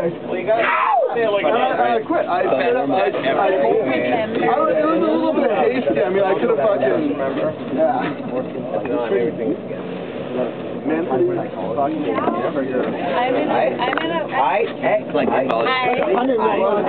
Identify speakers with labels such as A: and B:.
A: Well, you got I quit. I straight up, I told him. It was a little bit hasty. I mean, I could have fucking, Man,
B: I'm in a
C: I act like I